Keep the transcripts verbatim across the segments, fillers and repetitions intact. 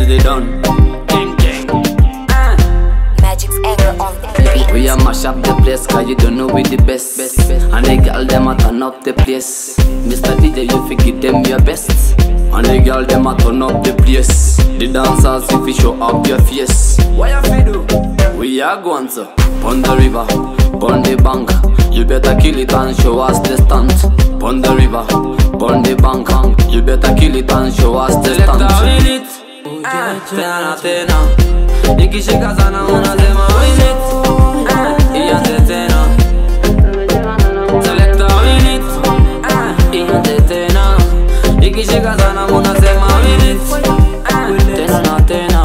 they done. King King. Uh. Magic's anger on the beat. We a mash up the place, cause you don't know we the best. best, best. And the girl them a turn up the place. Mister D J, you fi give them your best. And the girl them a turn up the place. The dancers if you show up your face. What you fi do? We are going to pon the river, pon the bank. You better kill it and show us the stunt. Pon the river, pon the bank. You better kill it and show us the stunt. Selecta win it, tena na tena. Ikishika sana unasema win it, ianze tena. Selecta win it, ianze tena. Ikishika sana unasema win it, tena na tena.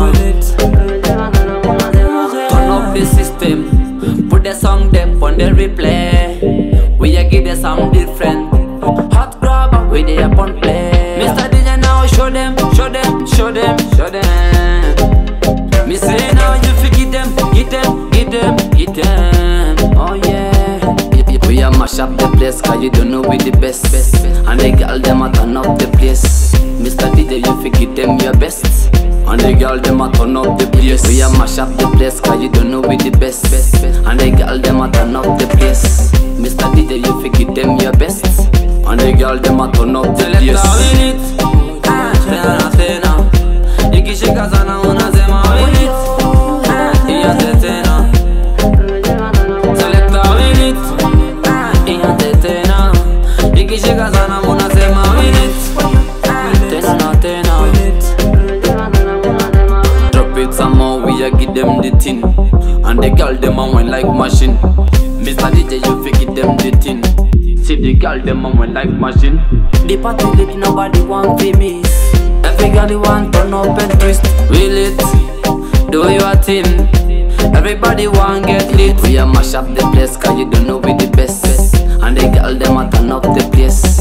Turn up the system, put the song them on the replay. We a give the sound different. Hot grab, we they up on play. Mister D J now show them, show them, show them, show them. Me say now you fi get them, get them, get them, get them. Oh yeah. We a mash up the place, cause you don't know we the best. best. And the girl them a turn up the place. Mister D J, you fi get them your best. And the girl them a turn up the place. We a mash up the place, cause you don't know we the best. best. And the girl them a turn up the place. Mister D J, you fi give them your best. And the girl them a turn up the place. Selecta win it, tena na tena. Ikishika sana unasema win it, ianze tena. Selecta win it, ianze tena. Ikishika sana unasema win it, tena na tena. Drop it some more, we a give them the thing. And the girl them a wine like machine. Mister D J, you fi give them the thing. See the girl them a wine like machine. The party lit, nobody want fi miss. Every girl you want turn up and twist. Will it, do your thing. Everybody want get lit. We a mash up the place, cause you don't know we the best. And the girl them a turn up the place.